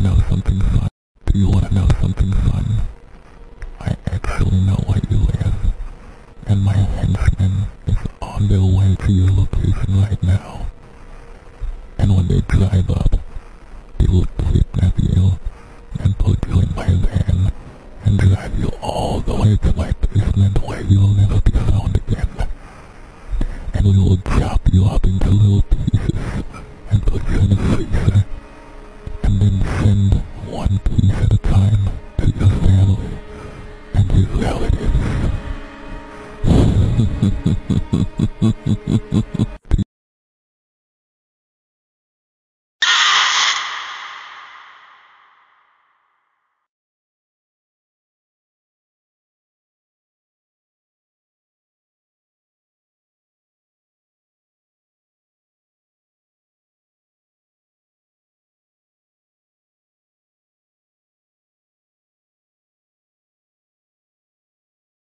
know something fun? Do you wanna know something fun? I actually know where you live, and my henchman is on their way to your location right now. And when they drive up, they will kidnap you and put you in my van and drive you all the way to my basement where you'll never be found again. And we will chop you up into little pieces and put you in a freezer, and then send one piece at a time to your family and your relatives.